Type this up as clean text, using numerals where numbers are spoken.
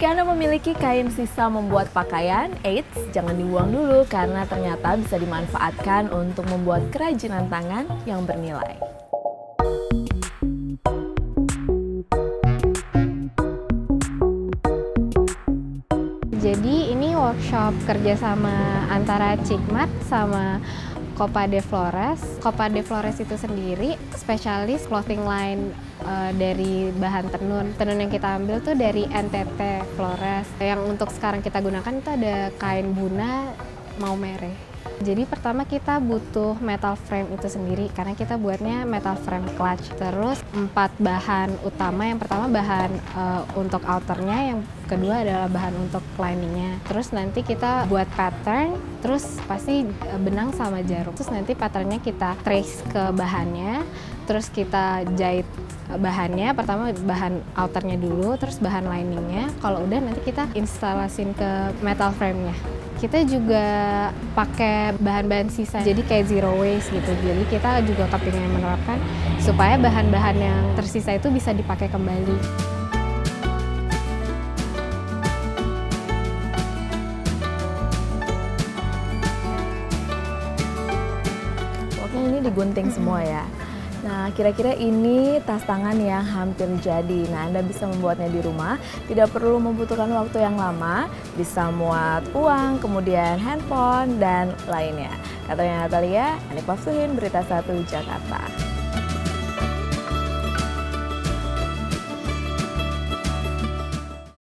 Jika Anda memiliki kain sisa membuat pakaian, eits, jangan dibuang dulu karena ternyata bisa dimanfaatkan untuk membuat kerajinan tangan yang bernilai. Jadi ini workshop kerjasama antara Cikmat sama Copa de Flores. Copa de Flores itu sendiri spesialis clothing line dari bahan tenun. Tenun yang kita ambil tuh dari NTT Flores. Yang untuk sekarang kita gunakan itu ada kain Buna Maumere. Jadi pertama kita butuh metal frame itu sendiri karena kita buatnya metal frame clutch. Terus 4 bahan utama, yang pertama bahan untuk outernya, yang kedua adalah bahan untuk liningnya. Terus nanti kita buat pattern, terus pasti benang sama jarum. Terus nanti patternnya kita trace ke bahannya, terus kita jahit bahannya, pertama bahan outernya dulu, terus bahan liningnya. Kalau udah nanti kita instalasin ke metal frame-nya. Kita juga pakai bahan-bahan sisa, jadi kayak zero waste gitu. Jadi kita juga kepingin menerapkan supaya bahan-bahan yang tersisa itu bisa dipakai kembali. Pokoknya ini digunting semua ya. Nah, kira-kira ini tas tangan yang hampir jadi. Nah, Anda bisa membuatnya di rumah, tidak perlu membutuhkan waktu yang lama, bisa muat uang, kemudian handphone, dan lainnya. Katanya Natalia, Anik Pafsuhin, Berita 1 Jakarta.